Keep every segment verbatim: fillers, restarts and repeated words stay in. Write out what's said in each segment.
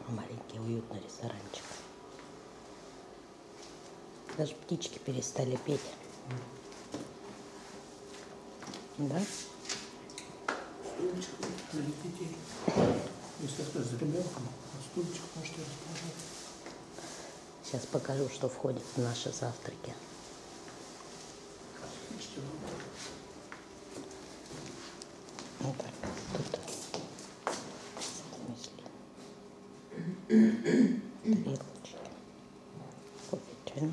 Маленький уютный ресторанчик. Даже птички перестали петь. Да? Стульчик для детей. Если кто с ребенком, стульчик можете расположить. Сейчас покажу, что входит в наши завтраки. Вот так. Тут тарелочки. Кофе, чайный.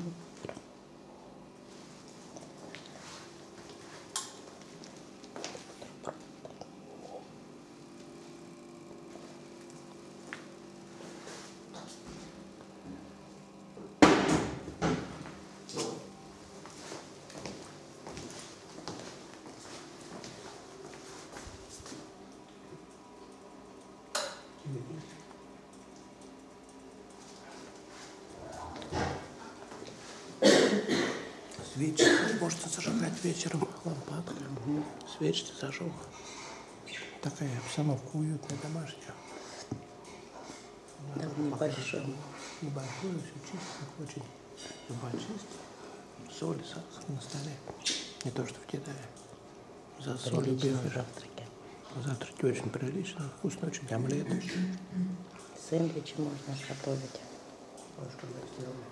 Свечи можете зажигать вечером, лампадку. Угу. Свечи зажег. Такая обстановка уютная, домашняя. Да, небольшой. Небольшой, все чисто, очень чисто. Соль, сахар на столе. Не то, что в Китае. За солью бегаешь. Завтраки. Завтраки очень прилично, вкусно, очень омлет. Сэндвичи можно готовить. Ложка для сделки.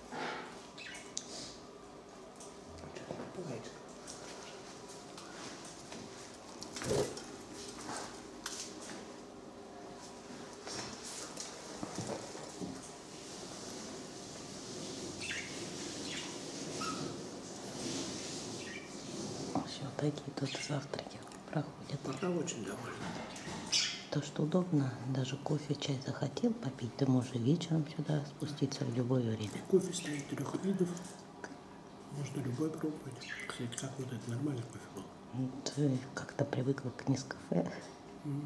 Все, такие тут завтраки проходят. Пока очень довольна. То, что удобно, даже кофе, чай захотел попить, ты можешь вечером сюда спуститься в любое время. Кофе стоит трех видов. Можно любой пробовать. Кстати, как вот это нормальный кофе был? Ты как-то привыкла к Нескафе. Mm.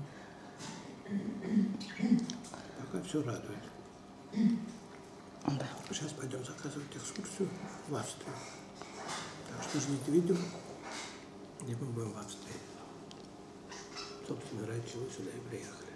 Пока все радует. Да. Сейчас пойдем заказывать экскурсию в Австрию. Так что ждите видео, где мы будем в Австрии. Собственно, ради чего сюда и приехали.